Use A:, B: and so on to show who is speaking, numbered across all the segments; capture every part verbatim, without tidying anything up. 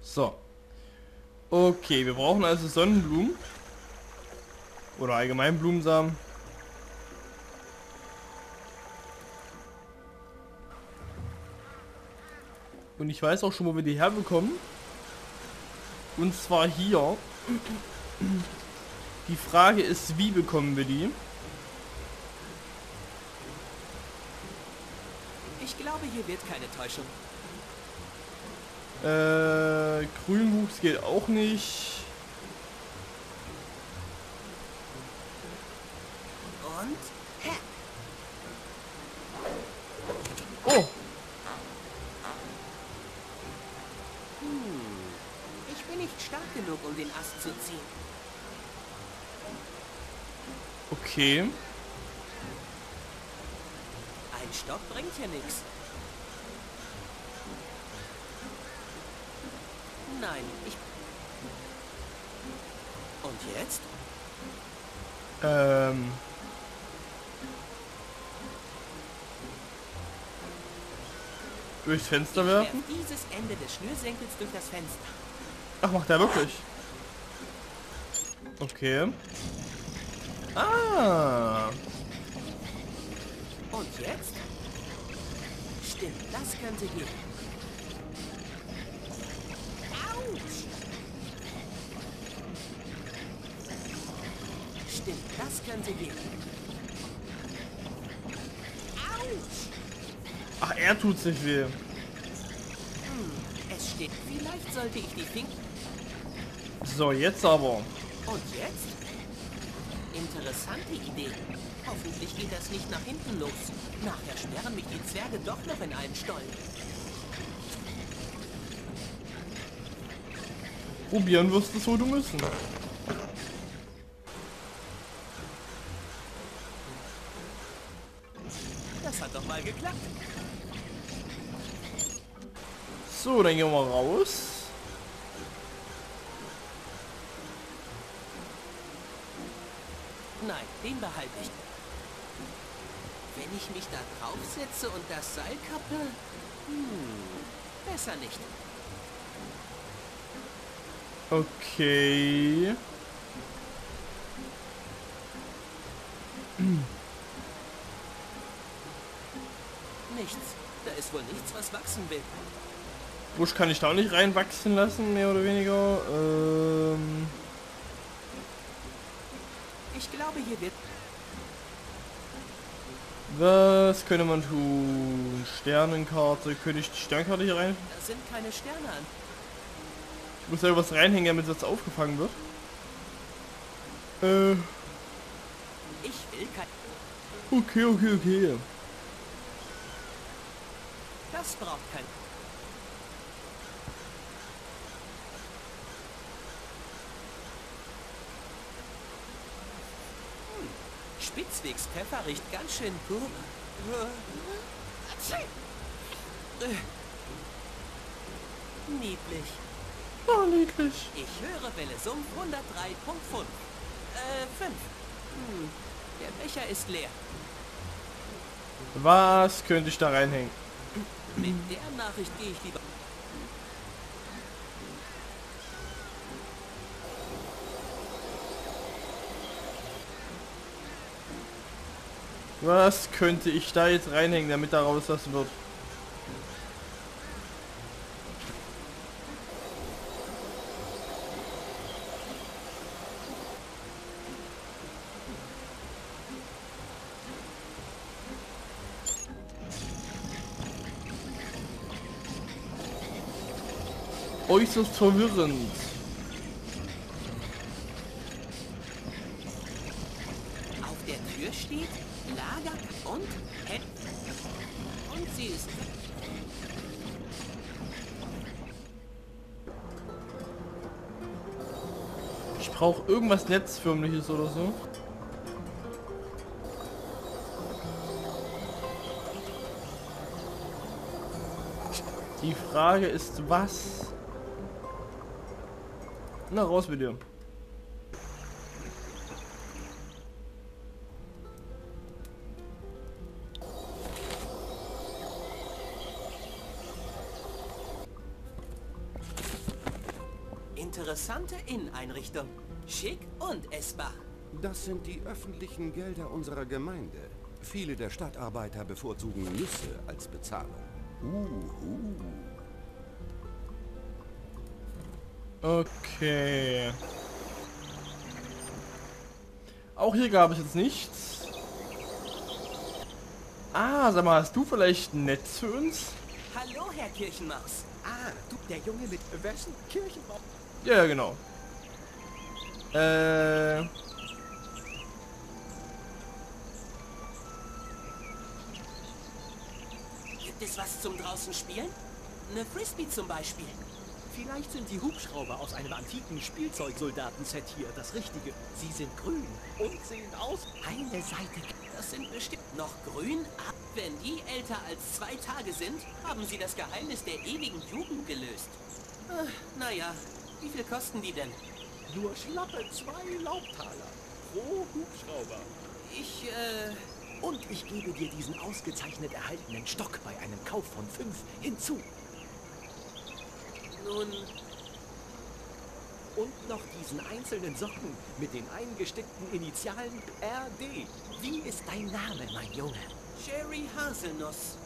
A: So. Okay, wir brauchen also Sonnenblumen. Oder allgemein Blumensamen. Und ich weiß auch schon, wo wir die herbekommen. Und zwar hier. Die Frage ist, wie bekommen wir die?
B: Ich glaube, hier wird keine Täuschung.
A: Äh, Grünwuchs geht auch nicht.
B: Und? Hä?
A: Oh,
B: Hm. Ich bin nicht stark genug, um den Ast zu ziehen.
A: okay.
B: Ein Stock bringt hier nichts. Nein, ich... Und jetzt?
A: Ähm. Durchs Fenster
B: Ich
A: werfen?
B: werf dieses Ende des Schnürsenkels durch das Fenster.
A: Ach, macht er wirklich? Okay. Ah.
B: Und jetzt? Stimmt, das könnte gehen. Autsch! Stimmt, das könnte gehen. Autsch!
A: Ach, er tut sich weh.
B: Hm, es steht. Vielleicht sollte ich die Fink...
A: So, jetzt aber.
B: Und jetzt? Interessante Idee. Hoffentlich geht das nicht nach hinten los. Nachher sperren mich die Zwerge doch noch in einen Stollen.
A: Probieren wirst du es, wo du müssen.
B: Das hat doch mal geklappt.
A: So, dann gehen wir raus.
B: Nein, den behalte ich. Wenn ich mich da draufsetze und das Seil kappe... Hm, besser nicht.
A: Okay.
B: Nichts. Da ist wohl nichts, was wachsen will.
A: Busch kann ich da auch nicht reinwachsen lassen, mehr oder weniger. Ähm.
B: Ich glaube, hier wird...
A: Was könnte man tun? Sternenkarte. Könnte ich die Sternkarte hier rein?
B: Da sind keine Sterne an.
A: Ich muss da was reinhängen, damit das aufgefangen wird. Äh.
B: Ich will kein...
A: Okay, okay, okay.
B: Das braucht kein... Hm, Spitzwegs Pfeffer riecht ganz schön gut. Niedlich.
A: Oh, niedlich.
B: Ich höre Welle Sumpf hundertdrei Komma fünf. Äh, fünf. Hm, der Becher ist leer.
A: Was könnte ich da reinhängen?
B: Mit der Nachricht gehe ich lieber...
A: Was könnte ich da jetzt reinhängen, damit da raus was wird? Äußerst verwirrend.
B: Auf der Tür steht Lager und Head. Und sie ist...
A: Ich brauche irgendwas Netzförmliches oder so. Die Frage ist, was? Na, raus mit dir.
B: interessante Inneneinrichtung. Schick und essbar.
C: Das sind die öffentlichen Gelder unserer Gemeinde. Viele der Stadtarbeiter bevorzugen Nüsse als Bezahlung. Uhu.
A: Okay. Auch hier gab es jetzt nichts. Ah, sag mal, hast du vielleicht ein Netz für uns?
B: Hallo, Herr Kirchenmaus.
D: Ah, du, der Junge mit wessen Kirchenbaum?
A: Ja, ja, genau. Äh...
B: Gibt es was zum draußen spielen? Eine Frisbee zum Beispiel.
D: Vielleicht sind die Hubschrauber aus einem antiken Spielzeugsoldatenset hier das Richtige. Sie sind grün und sehen aus eine Seite.
B: Das sind bestimmt noch grün. Wenn die älter als zwei Tage sind, haben sie das Geheimnis der ewigen Jugend gelöst. Äh, naja, wie viel kosten die denn?
D: Nur schlappe zwei Laubtaler pro Hubschrauber.
B: Ich, äh...
D: Und ich gebe dir diesen ausgezeichnet erhaltenen Stock bei einem Kauf von fünf hinzu.
B: Nun...
D: Und noch diesen einzelnen Socken mit den eingestickten Initialen R D. Wie ist dein Name, mein Junge?
B: Jerry Haselnuss.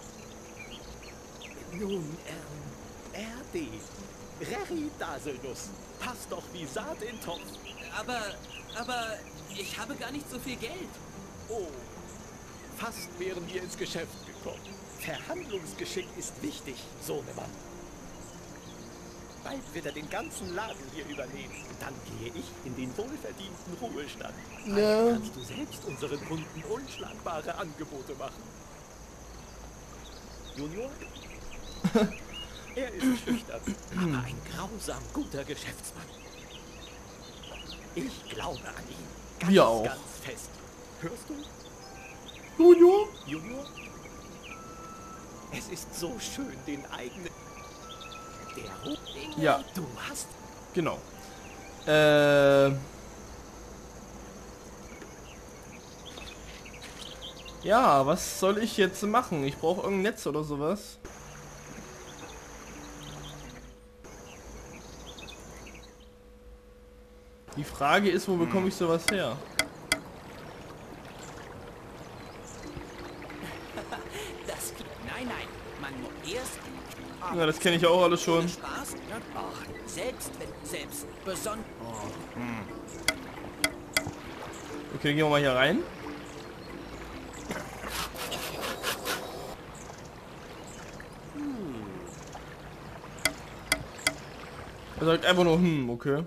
D: Nun, ähm, R D. Reri Daselnuss. Passt doch wie Saat in Topf.
B: Aber, aber, ich habe gar nicht so viel Geld.
D: Oh, fast wären wir ins Geschäft gekommen. Verhandlungsgeschick ist wichtig, Sohnemann. Bald wird er den ganzen Laden hier übernehmen. Dann gehe ich in den wohlverdienten Ruhestand.
A: Ja.
D: Dann kannst du selbst unseren Kunden unschlagbare Angebote machen. Junior? Er ist schüchtern, aber ein grausam guter Geschäftsmann. Ich glaube an ihn. Ganz,
A: Wir auch.
D: ganz fest. Hörst du?
A: Junior?
D: Junior? Es ist so schön, den eigenen... Der Hoch...
A: Ja,
D: Du hast...
A: genau. Äh... Ja, was soll ich jetzt machen? Ich brauche irgendein Netz oder sowas. Die Frage ist, wo bekomme ich sowas her?
B: Das... Nein, nein, man muss erst...
A: Ja, das kenne ich auch alles schon.
B: Spaß? Ach, selbst wenn... Selbst besonders...
A: Okay, gehen wir mal hier rein. Er sagt einfach nur, hm, okay.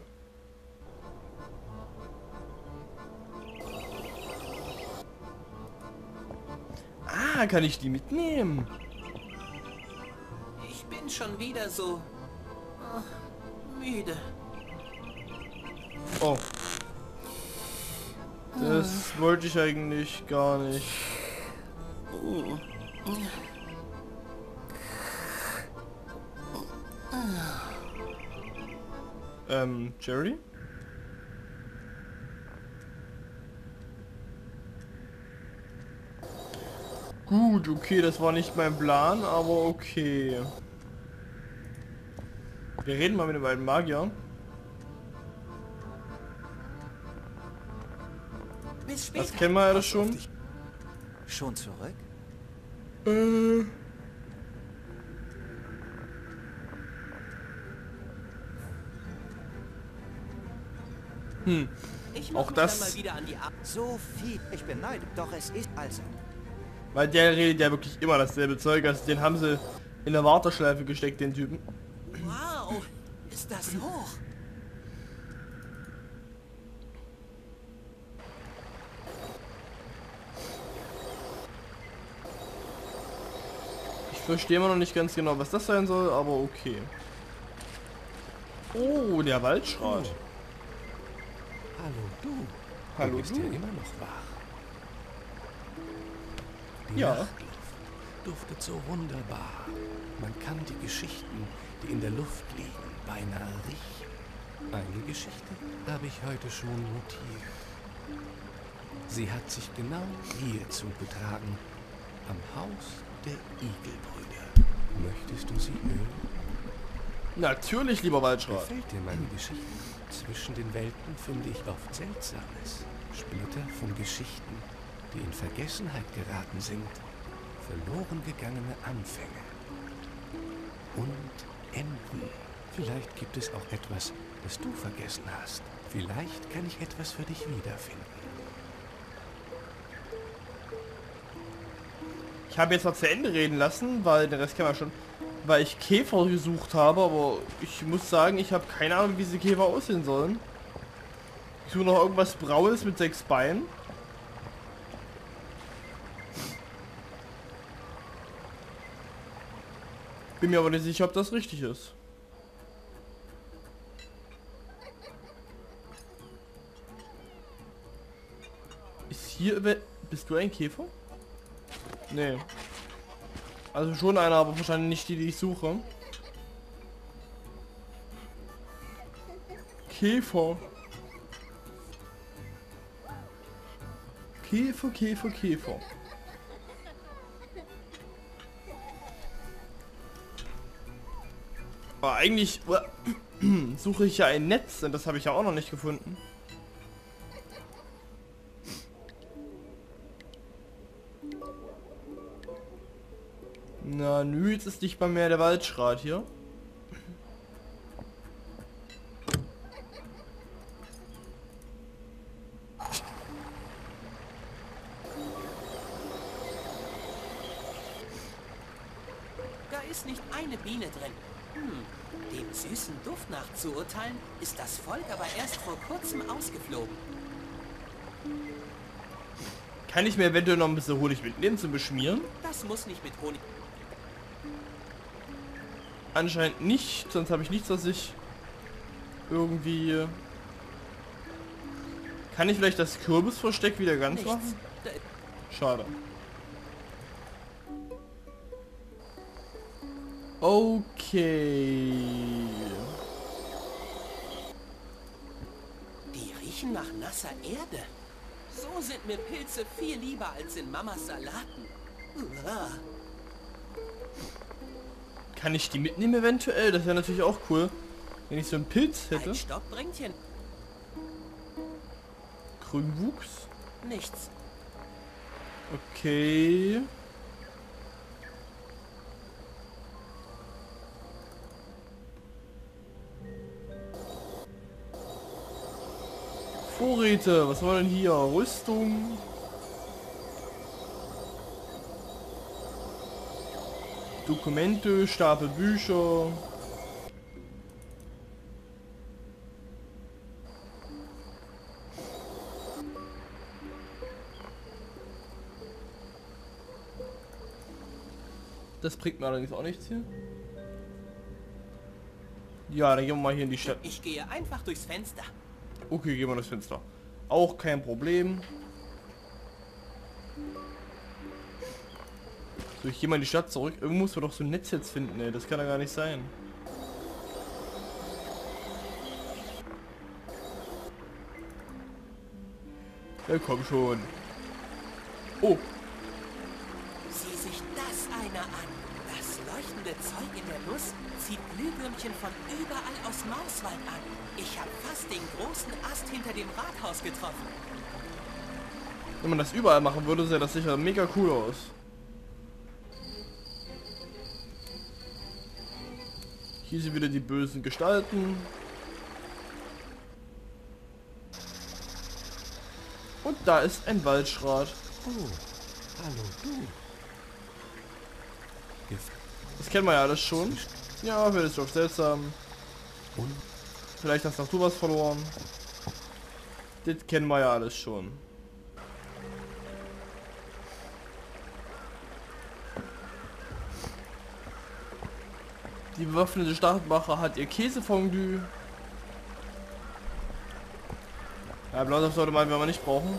A: Ah, kann ich die mitnehmen?
B: Ich bin schon wieder so... ach, müde.
A: Oh. Das wollte ich eigentlich gar nicht. Ähm, Jerry? Gut, okay, das war nicht mein Plan, aber okay. Wir reden mal mit dem alten Magier.
B: Bis später.
A: Das kennen wir ja das schon.
E: Schon zurück?
A: Äh. Hm,
B: Ich mach
A: auch
B: mich
A: das-
B: dann mal wieder an die Arbeit.
E: So viel. Ich beneide. Doch es ist also.
A: weil der redet ja wirklich immer dasselbe Zeug, also den haben sie in der Warteschleife gesteckt, den Typen.
B: Wow, ist das hoch?
A: Ich verstehe immer noch nicht ganz genau, was das sein soll, aber okay. Oh, der Waldschrat.
C: Hallo du.
A: Hallo,
C: du bist
A: du.
C: ja immer noch wach. Die
A: Ja.
C: Nachtluft duftet so wunderbar. Man kann die Geschichten, die in der Luft liegen, beinahe riechen. Eine Geschichte habe ich heute schon notiert. Sie hat sich genau hier zugetragen, am Haus der Igelbrüder. Möchtest du sie hören?
A: Natürlich, lieber Waldschrat.
C: Gefällt dir meine Geschichte? Zwischen den Welten finde ich oft Seltsames. Splitter von Geschichten, die in Vergessenheit geraten sind. Verloren gegangene Anfänge. Und Enden. Vielleicht gibt es auch etwas, das du vergessen hast. Vielleicht kann ich etwas für dich wiederfinden.
A: Ich habe jetzt noch zu Ende reden lassen, weil der Rest kann man schon, weil ich Käfer gesucht habe, aber ich muss sagen, ich habe keine Ahnung, wie diese Käfer aussehen sollen. Ich suche noch irgendwas Braunes mit sechs Beinen. Bin mir aber nicht sicher, ob das richtig ist. Ist hier... Bist du ein Käfer? Nee. Also schon einer, aber wahrscheinlich nicht die, die ich suche. Käfer. Käfer, Käfer, Käfer. Aber eigentlich suche ich ja ein Netz und das habe ich ja auch noch nicht gefunden. Na, nö, jetzt ist nicht mal mehr der Waldschrat hier.
B: Da ist nicht eine Biene drin. Hm, dem süßen Duft nach zu urteilen, ist das Volk aber erst vor kurzem ausgeflogen.
A: Kann ich mir eventuell noch ein bisschen Honig mitnehmen zum Beschmieren?
B: Das muss nicht mit Honig...
A: Anscheinend nicht, sonst habe ich nichts, was ich irgendwie... Kann ich vielleicht das Kürbisversteck wieder ganz
B: Nichts.
A: machen? Schade. Okay.
B: Die riechen nach nasser Erde. So sind mir Pilze viel lieber als in Mamas Salaten. Uah.
A: Kann ich die mitnehmen eventuell? Das wäre natürlich auch cool, wenn ich so einen Pilz hätte.
B: Ein Stockbrändchen.
A: Grünwuchs.
B: Nichts.
A: Okay. Vorräte, was haben wir denn hier? Rüstung. Dokumente, Stapel Bücher. Das bringt mir allerdings auch nichts hier. Ja, dann gehen wir mal hier in die Stadt.
B: Ich gehe einfach durchs Fenster.
A: Okay, gehen wir durchs Fenster. Auch kein Problem. So, ich gehe mal in die Stadt zurück. Irgendwo muss man doch so ein Netz jetzt finden, ey. Das kann ja gar nicht sein. Ja, komm schon. Oh.
B: Sieh sich das einer an. Das leuchtende Zeug in der Nuss zieht Glühwürmchen von überall aus Mauswald an. Ich habe fast den großen Ast hinter dem Rathaus getroffen.
A: Wenn man das überall machen würde, sähe das sicher mega cool aus. Hier sind wieder die bösen Gestalten. Und da ist ein Waldschrat.
C: Oh, hallo du. Gef-
A: Das kennen wir ja alles schon. Ja, das ist doch seltsam.
C: Und
A: Vielleicht hast auch du was verloren. Das kennen wir ja alles schon. Die bewaffnete Stadtwache hat ihr Käsefondue. Ja, Blausaft sollte man, wenn wir nicht brauchen.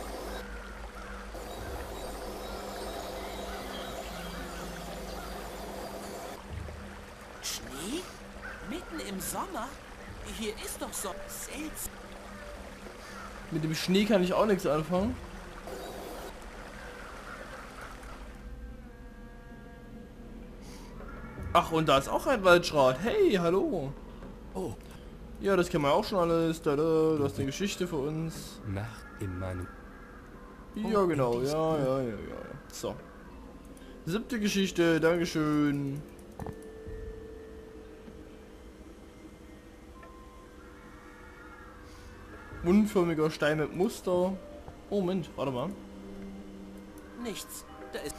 B: Schnee? Mitten im Sommer? Hier ist doch so seltsam.
A: Mit dem Schnee kann ich auch nichts anfangen. Ach, und da ist auch ein Waldschrat. Hey, hallo.
C: Oh,
A: Ja, das kennen wir auch schon alles. Da, da, du hast eine Geschichte für uns.
C: Nacht in meinem...
A: Ja, genau. Ja, ja, ja, ja. ja. So. Siebte Geschichte. Dankeschön. Unförmiger Stein mit Muster. Oh, Moment. Warte mal.
B: Nichts. Da ist...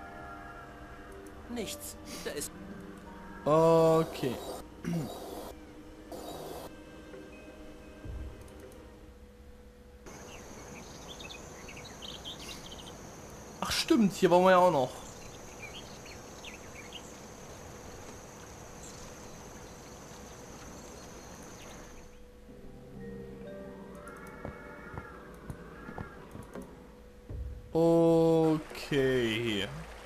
B: Nichts. Da ist...
A: Okay. Ach stimmt, hier waren wir ja auch noch. Okay.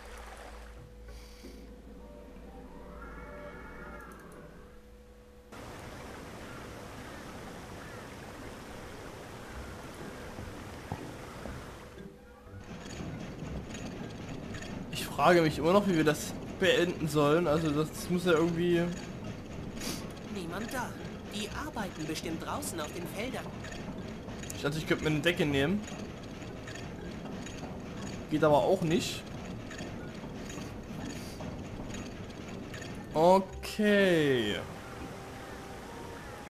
A: Ich frage mich immer noch, wie wir das beenden sollen. Also das muss ja irgendwie...
B: Niemand da. Die arbeiten bestimmt draußen auf den Feldern.
A: Ich dachte, ich könnte mir eine Decke nehmen. Geht aber auch nicht. Okay.